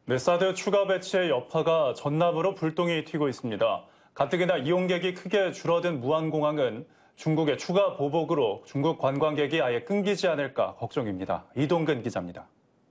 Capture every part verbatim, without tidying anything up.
네, 사드 추가 배치의 여파가 전남으로 불똥이 튀고 있습니다. 가뜩이나 이용객이 크게 줄어든 무안공항은 중국의 추가 보복으로 중국 관광객이 아예 끊기지 않을까 걱정입니다. 이동근 기자입니다.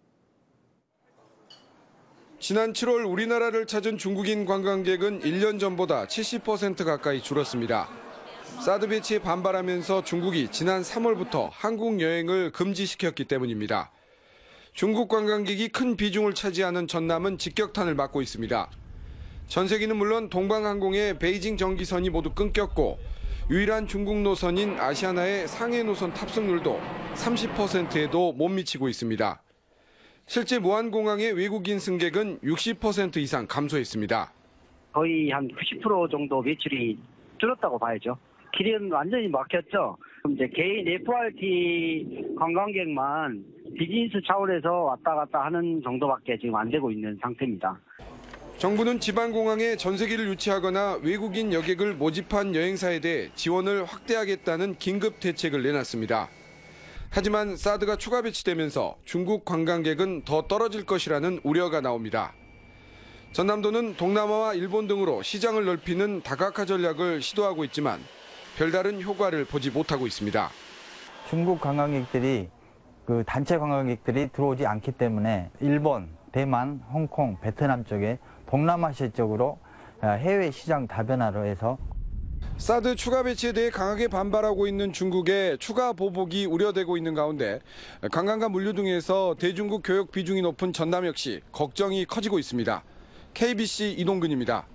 지난 칠월 우리나라를 찾은 중국인 관광객은 일 년 전보다 칠십 퍼센트 가까이 줄었습니다. 사드 배치에 반발하면서 중국이 지난 삼월부터 한국 여행을 금지시켰기 때문입니다. 중국 관광객이 큰 비중을 차지하는 전남은 직격탄을 맞고 있습니다. 전세기는 물론 동방항공의 베이징 정기선이 모두 끊겼고 유일한 중국 노선인 아시아나의 상해 노선 탑승률도 삼십 퍼센트에도 못 미치고 있습니다. 실제 무안공항의 외국인 승객은 육십 퍼센트 이상 감소했습니다. 거의 한 구십 퍼센트 정도 매출이 줄었다고 봐야죠. 길은 완전히 막혔죠. 이제 개인 에프아르티 관광객만 비즈니스 차원에서 왔다 갔다 하는 정도밖에 지금 안 되고 있는 상태입니다. 정부는 지방공항에 전세기를 유치하거나 외국인 여객을 모집한 여행사에 대해 지원을 확대하겠다는 긴급 대책을 내놨습니다. 하지만 사드가 추가 배치되면서 중국 관광객은 더 떨어질 것이라는 우려가 나옵니다. 전남도는 동남아와 일본 등으로 시장을 넓히는 다각화 전략을 시도하고 있지만 별다른 효과를 보지 못하고 있습니다. 중국 관광객들이 그 단체 관광객들이 들어오지 않기 때문에 일본, 대만, 홍콩, 베트남 쪽에 동남아시아 쪽으로 해외 시장 다변화로 해서 사드 추가 배치에 대해 강하게 반발하고 있는 중국의 추가 보복이 우려되고 있는 가운데 관광과 물류 등에서 대중국 교역 비중이 높은 전남 역시 걱정이 커지고 있습니다. 케이비씨 이동근입니다.